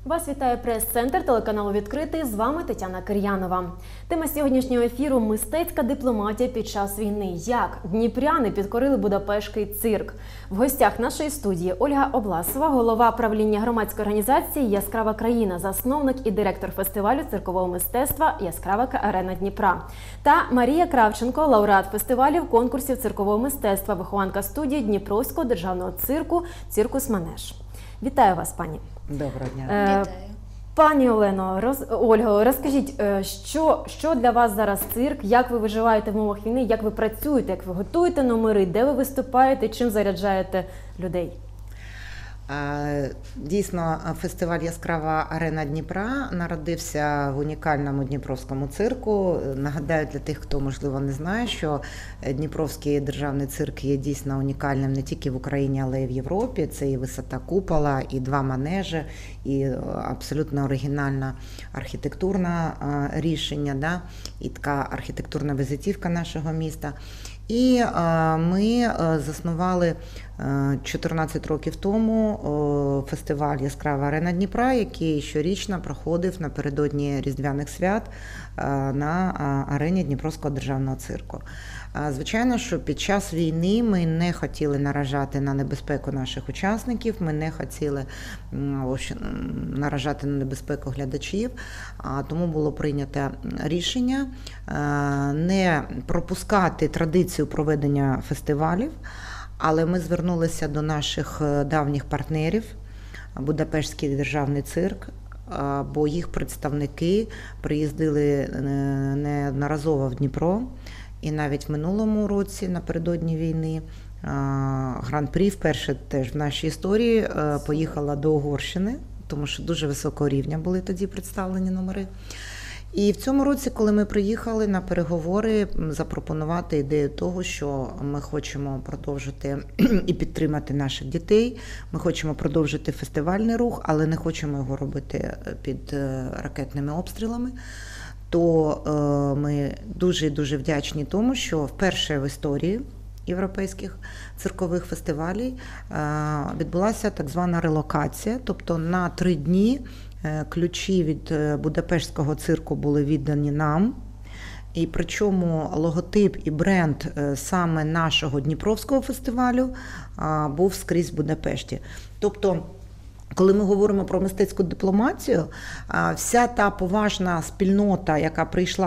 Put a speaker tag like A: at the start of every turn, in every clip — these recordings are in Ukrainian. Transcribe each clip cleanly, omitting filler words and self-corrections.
A: Вас вітає прес-центр телеканалу «Відкритий». З вами Тетяна Кир'янова. Тема сьогоднішнього ефіру – мистецька дипломатія під час війни. Як дніпряни підкорили Будапештський цирк. В гостях нашої студії Ольга Обласова, голова правління громадської організації «Яскрава країна», засновник і директор фестивалю циркового мистецтва «Яскрава арена Дніпра». Та Марія Кравченко, лауреат фестивалів, конкурсів циркового мистецтва, вихованка студії Дніпровського державного цирку «Циркус Манеж». Вітаю вас, пані.
B: Доброго дня.
A: Вітаю. Пані Олено, Ольго, розкажіть, що для вас зараз цирк, як ви виживаєте в умовах війни, як ви працюєте, як ви готуєте номери, де ви виступаєте, чим заряджаєте людей?
B: Дійсно, фестиваль «Яскрава арена Дніпра» народився в унікальному Дніпровському цирку. Нагадаю для тих, хто, можливо, не знає, що Дніпровський державний цирк є дійсно унікальним не тільки в Україні, але й в Європі. Це і висота купола, і 2 манежі, і абсолютно оригінальне архітектурне рішення, да? І така архітектурна візитівка нашого міста. І ми заснували 14 років тому фестиваль «Яскрава арена Дніпра», який щорічно проходив напередодні Різдвяних свят на арені Дніпровського державного цирку. Звичайно, що під час війни ми не хотіли наражати на небезпеку наших учасників, ми не хотіли наражати на небезпеку глядачів, тому було прийнято рішення не пропускати традицію проведення фестивалів, але ми звернулися до наших давніх партнерів, Будапештський державний цирк, бо їх представники приїздили неодноразово в Дніпро. І навіть в минулому році, напередодні війни, Гран-прі вперше теж в нашій історії поїхала до Угорщини, тому що дуже високого рівня були тоді представлені номери. І в цьому році, коли ми приїхали на переговори, запропонувати ідею того, що ми хочемо продовжити і підтримати наших дітей, ми хочемо продовжити фестивальний рух, але не хочемо його робити під ракетними обстрілами, то ми дуже вдячні тому, що вперше в історії європейських циркових фестивалів відбулася так звана релокація, тобто на 3 дні ключі від Будапештського цирку були віддані нам, і причому логотип і бренд саме нашого Дніпровського фестивалю був скрізь в Будапешті. Тобто, коли ми говоримо про мистецьку дипломатію, вся та поважна спільнота, яка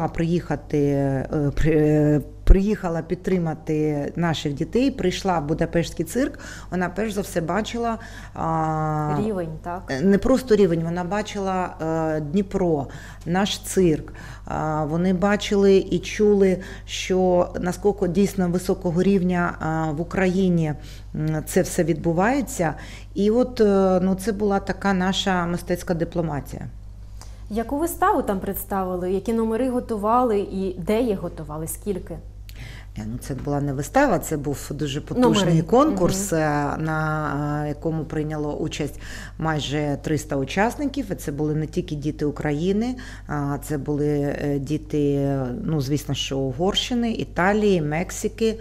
B: приїхала підтримати наших дітей, прийшла в Будапештський цирк, вона перш за все бачила
A: рівень, так?
B: Не просто рівень, вона бачила Дніпро, наш цирк. Вони бачили і чули, що наскільки дійсно високого рівня в Україні це все відбувається. І от це була така наша мистецька дипломатія.
A: Яку виставу там представили? Які номери готували і де їх готували? Скільки?
B: Це була не вистава, це був дуже потужний конкурс, на якому прийняло участь майже 300 учасників. І це були не тільки діти України, це були діти, звісно, що Угорщини, Італії, Мексики.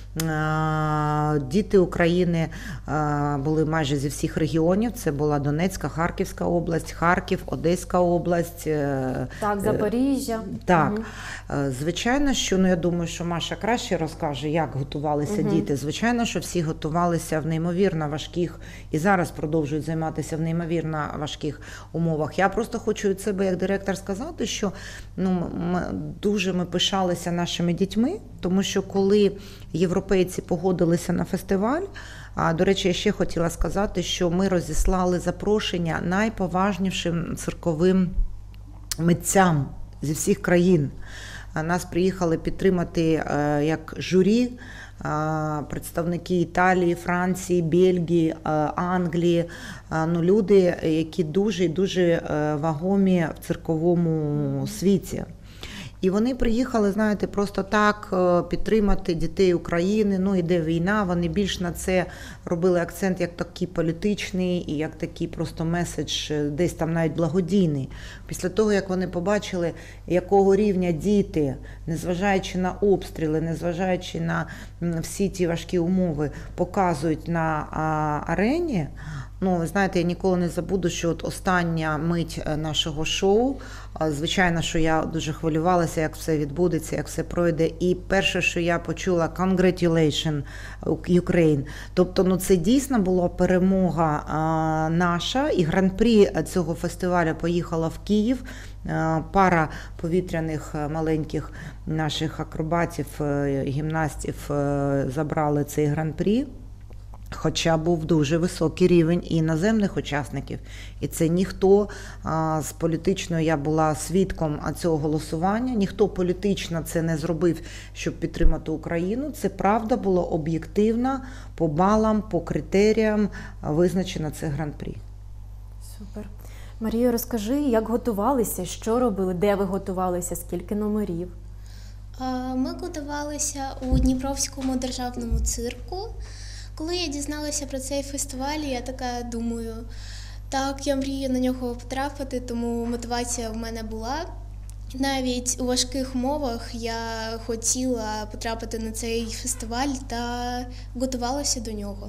B: Діти України були майже зі всіх регіонів. Це була Донецька, Харківська область, Харків, Одеська область.
A: Так, Запоріжжя.
B: Так. Звичайно, що, я думаю, що Маша краще розкаже, як готувалися діти. Звичайно, що всі готувалися в неймовірно важких і зараз продовжують займатися в неймовірно важких умовах. Я просто хочу від себе як директор сказати, що ми пишалися нашими дітьми, тому що коли європейці погодилися на фестиваль, до речі, я ще хотіла сказати, що ми розіслали запрошення найповажнішим цирковим митцям зі всіх країн. Нас приїхали підтримати як журі представники Італії, Франції, Бельгії, Англії, люди, які дуже вагомі в цирковому світі. І вони приїхали, знаєте, просто так підтримати дітей України, іде війна, вони більш на це робили акцент як такий політичний і як такий просто меседж, десь там навіть благодійний. Після того, як вони побачили, якого рівня діти, незважаючи на обстріли, незважаючи на всі ті важкі умови, показують на арені, Ну, ви знаєте, я ніколи не забуду, що от остання мить нашого шоу, звичайно, що я дуже хвилювалася, як все відбудеться, як все пройде. І перше, що я почула, congratulations, Ukraine. Тобто, ну, це дійсно була перемога наша, і гран-прі цього фестивалю поїхала в Київ. Пара повітряних маленьких наших акробатів, гімнастів забрали цей гран-прі. Хоча був дуже високий рівень і іноземних учасників. І це ніхто з політичного, я була свідком цього голосування, ніхто політично це не зробив, щоб підтримати Україну. Це правда було об'єктивно, по балам, по критеріям визначено це гран-прі.
A: Супер. Марія, розкажи, як готувалися, що робили, де ви готувалися, скільки номерів?
C: Ми готувалися у Дніпровському державному цирку. Коли я дізналася про цей фестиваль, я така думаю, так, я мрію на нього потрапити, тому мотивація в мене була. Навіть у важких умовах я хотіла потрапити на цей фестиваль та готувалася до нього.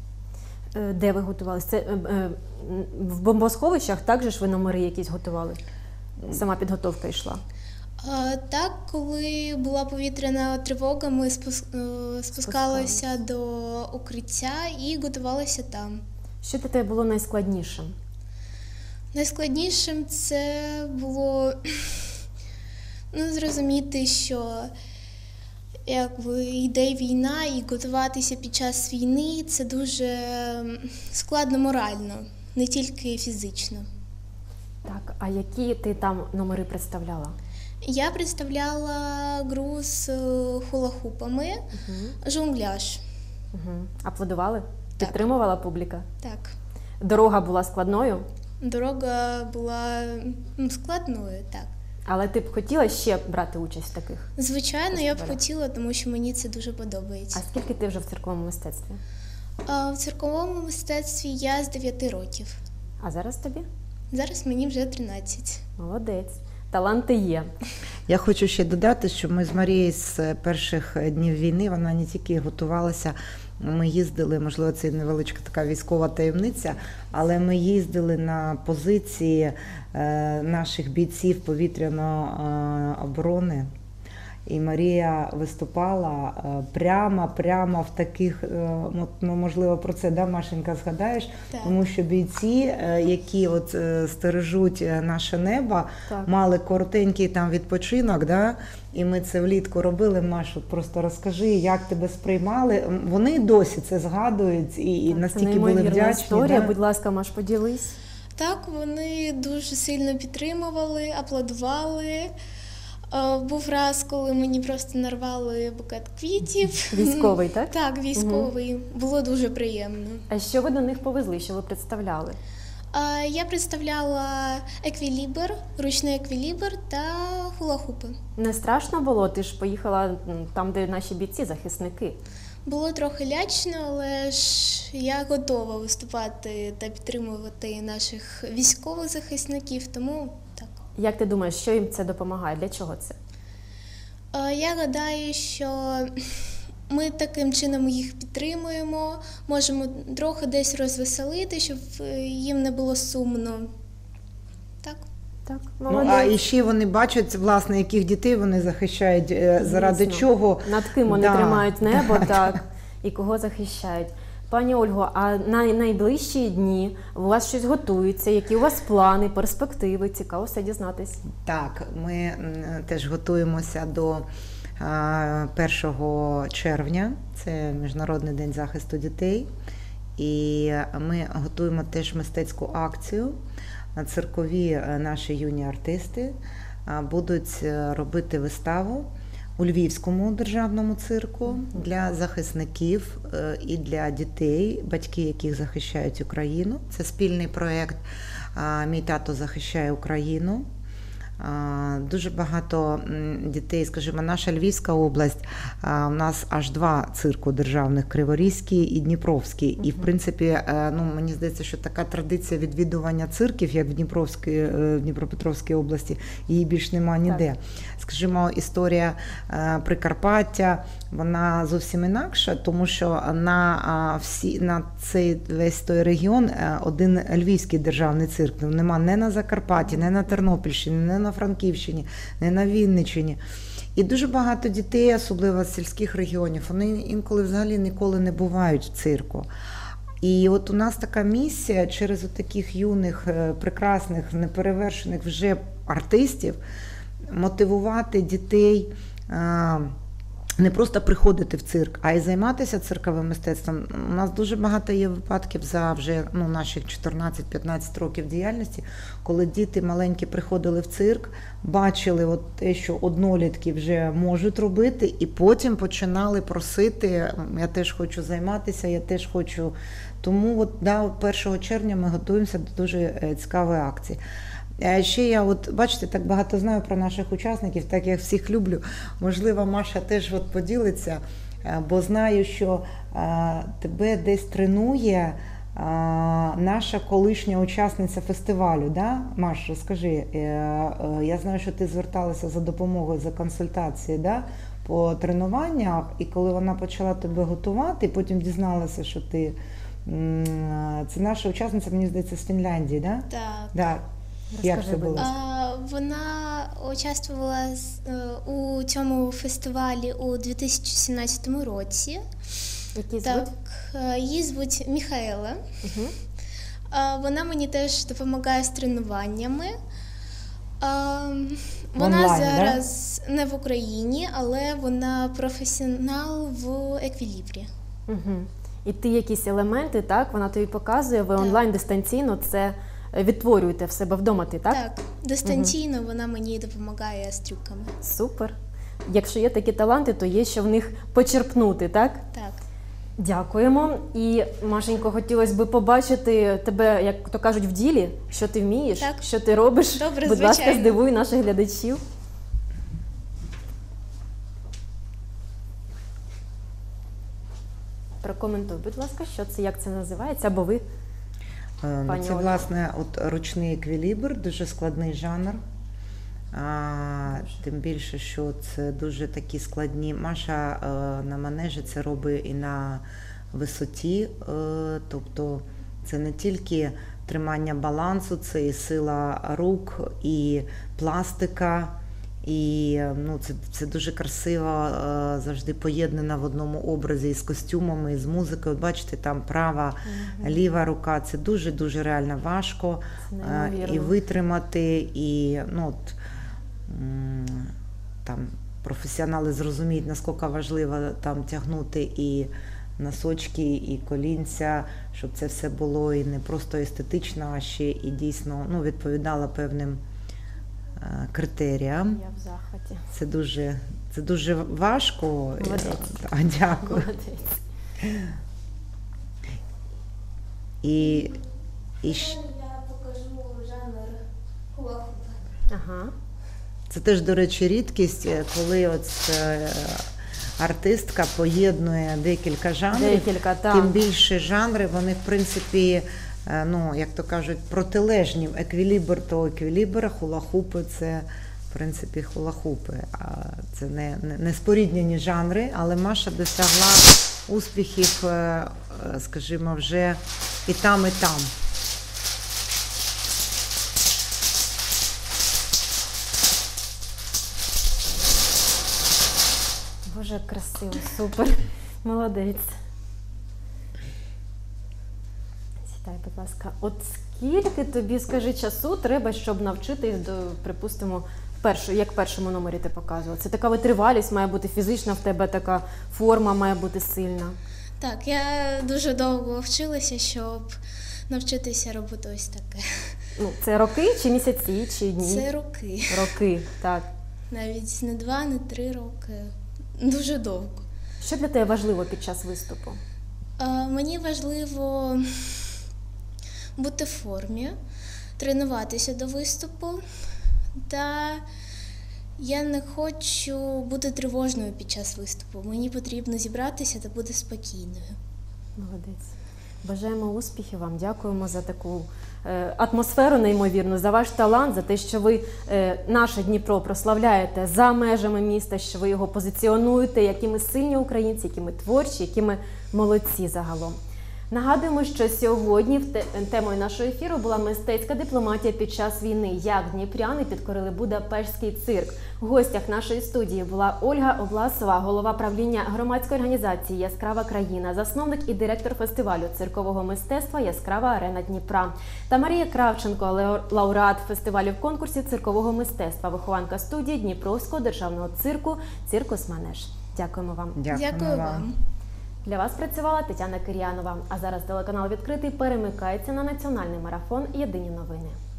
A: Де ви готувалися? Це в бомбосховищах також ви номери якісь готували? Сама підготовка йшла?
C: Так, коли була повітряна тривога, ми спускалися до укриття і готувалися там.
A: Що для тебе було найскладнішим?
C: Найскладнішим це було зрозуміти, що якби йде війна і готуватися під час війни – це дуже складно морально, не тільки фізично.
A: Так, а які ти там номери представляла?
C: Я представляла гру з хула-хупами, жонгляж.
A: Аплодували?
C: Так.
A: Підтримувала публіка?
C: Так.
A: Дорога була складною?
C: Дорога була складною, так.
A: Але ти б хотіла ще брати участь в таких?
C: Звичайно, я б хотіла, тому що мені це дуже подобається.
A: А скільки ти вже в цирковому мистецтві?
C: В цирковому мистецтві я з 9 років.
A: А зараз тобі?
C: Зараз мені вже 13.
A: Молодець. Таланти є.
B: Я хочу ще додати, що ми з Марією з перших днів війни, вона не тільки готувалася, ми їздили, можливо, це невеличка така військова таємниця, але ми їздили на позиції наших бійців повітряної оборони. І Марія виступала прямо в таких, можливо, про це, да, Машенька, згадаєш?
C: Так.
B: Тому що бійці, які от стережуть наше небо,
A: Так.
B: мали коротенький там відпочинок, да? І ми це влітку робили. Машу, просто розкажи, як тебе сприймали. Вони досі це згадують і
A: Так,
B: настільки
A: це
B: були
A: неймовірна
B: вдячні.
A: історія.
B: Да?
A: Будь ласка, Маш, поділись.
C: Так, вони дуже сильно підтримували, аплодували. Був раз, коли мені просто нарвали букет квітів.
A: Військовий, так?
C: Так, військовий. Було дуже приємно.
A: А що ви до них повезли, що ви представляли?
C: Я представляла еквілібр, ручний еквілібр та хула-хупи.
A: Не страшно було? Ти ж поїхала там, де наші бійці, захисники.
C: Було трохи лячно, але ж я готова виступати та підтримувати наших військових захисників, тому так.
A: Як ти думаєш, що їм це допомагає? Для чого це?
C: Я гадаю, що ми таким чином їх підтримуємо, можемо трохи десь розвеселити, щоб їм не було сумно. Так.
A: Так,
B: Ну,
A: молодець.
B: а і ще вони бачать, власне, яких дітей вони захищають, заради
A: Звісно.
B: чого.
A: Над ким вони
B: Да.
A: тримають небо, так, і кого захищають. Пані Ольго, а на найближчі дні у вас щось готується? Які у вас плани, перспективи? Цікаво все дізнатись.
B: Так, ми теж готуємося до 1 червня, це Міжнародний день захисту дітей, і ми готуємо теж мистецьку акцію. Циркові наші юні артисти будуть робити виставу у Львівському державному цирку для захисників і для дітей, батьки яких захищають Україну. Це спільний проєкт «Мій тато захищає Україну». Дуже багато дітей, скажімо, наша Львівська область, у нас аж 2 цирку державних – Криворізький і Дніпровський. І, в принципі, мені здається, що така традиція відвідування цирків, як в Дніпропетровській області, її більш нема ніде.
A: Так.
B: Скажімо, історія Прикарпаття, вона зовсім інакша, тому що на цей весь той регіон один Львівський державний цирк. Нема не на Закарпатті, не на Тернопільщині, не на Франківщині, не на Вінниччині. І дуже багато дітей, особливо з сільських регіонів, вони інколи взагалі ніколи не бувають в цирку. І от у нас така місія через таких юних, прекрасних, неперевершених вже артистів мотивувати дітей не просто приходити в цирк, а й займатися цирковим мистецтвом. У нас дуже багато є випадків за вже наших 14-15 років діяльності, коли діти маленькі приходили в цирк, бачили те, що однолітки вже можуть робити, і потім починали просити: я теж хочу займатися, я теж хочу. Тому 1 червня ми готуємося до дуже цікавої акції. Ще я, бачите, так багато знаю про наших учасників, так як всіх люблю. Можливо, Маша теж поділиться, бо знаю, що тебе десь тренує наша колишня учасниця фестивалю. Да? Маш, розкажи, я знаю, що ти зверталася за допомогою, за консультацією, да? По тренуваннях, і коли вона почала тебе готувати, потім дізналася, що ти... Це наша учасниця, мені здається, з Фінляндії, да?
C: Так.
B: Да. Як
A: Розкажи,
B: це
A: будь
B: було?
C: Вона участвувала у цьому фестивалі у 2017 році.
A: Які
C: Так,
A: звуть?
C: її звуть Міхаела.
A: Угу.
C: Вона мені теж допомагає з тренуваннями. Вона
B: Онлайн,
C: зараз не в Україні, але вона професіонал в еквілібрі.
A: Угу. І ти якісь елементи, так, вона тобі показує, ви
C: Так.
A: онлайн дистанційно це відтворюєте в себе вдома, ти, так?
C: Так, дистанційно вона мені допомагає з трюками.
A: Супер. Якщо є такі таланти, то є що в них почерпнути, так?
C: Так.
A: Дякуємо. І, Машенько, хотілося б побачити тебе, як то кажуть, в ділі, що ти вмієш,
C: Так.
A: що ти робиш.
C: Добре,
A: Будь ласка,
C: звичайно.
A: здивуй наших глядачів. Прокоментуй, будь ласка, що це, як це називається, або ви. Пані
B: Це,
A: Ольга.
B: власне, ручний еквілібр, дуже складний жанр. Тим більше, що це дуже такі складні. Маша на манежі це робить і на висоті, тобто це не тільки тримання балансу, це і сила рук, і пластика, і це дуже красиво завжди поєднано в одному образі і з костюмами, і з музикою. Бачите, там права, ліва рука, це дуже-дуже реально важко
A: Це неймовірно.
B: і витримати, і там професіонали зрозуміють, наскільки важливо там тягнути і носочки, і колінця, щоб це все було і не просто естетично, а ще і дійсно відповідало певним критеріям.
A: Я в захваті.
B: Це дуже важко.
A: Молодець.
B: Дякую.
A: Молодець.
B: І
C: Я покажу жанр хула-хупа.
A: Ага.
B: це теж, до речі, рідкість, коли артистка поєднує декілька жанрів.
A: Декілька, так.
B: Тим більше жанри, вони, в принципі, як то кажуть, протилежні. Еквілібр – то еквілібр, хула-хупи – це, в принципі, хула-хупи. Це не споріднені жанри, але Маша досягла успіхів, скажімо, вже і там, і там.
A: Боже, як красиво, супер. Молодець. Сідай, будь ласка. От скільки тобі, скажи, часу треба, щоб навчитись припустимо, як в першому номері ти показувала? Це така витривалість має бути фізична в тебе, така форма має бути сильна.
C: Так, я дуже довго вчилася, щоб навчитися робити ось таке.
A: Це роки чи місяці, чи дні?
C: Це роки.
A: Роки, так.
C: Навіть не 2, не 3 роки. Дуже довго.
A: Що для тебе важливо під час виступу?
C: Мені важливо бути в формі, тренуватися до виступу Та я не хочу бути тривожною під час виступу. Мені потрібно зібратися та бути спокійною.
A: Молодець. Бажаємо успіхів вам, дякуємо за таку атмосферу неймовірну, за ваш талант, за те, що ви наше Дніпро прославляєте за межами міста, що ви його позиціонуєте, які ми сильні українці, які ми творчі, які ми молодці загалом. Нагадуємо, що сьогодні темою нашого ефіру була мистецька дипломатія під час війни. Як дніпряни підкорили Будапештський цирк. В гостях нашої студії була Ольга Обласова, голова правління громадської організації «Яскрава країна», засновник і директор фестивалю циркового мистецтва «Яскрава арена Дніпра». Та Марія Кравченко, лауреат фестивалів конкурсів циркового мистецтва, вихованка студії Дніпровського державного цирку «Циркус Манеж». Дякуємо вам.
C: Дякую вам.
A: Для вас працювала Тетяна Кир'янова. А зараз телеканал «Відкритий» перемикається на національний марафон «Єдині новини».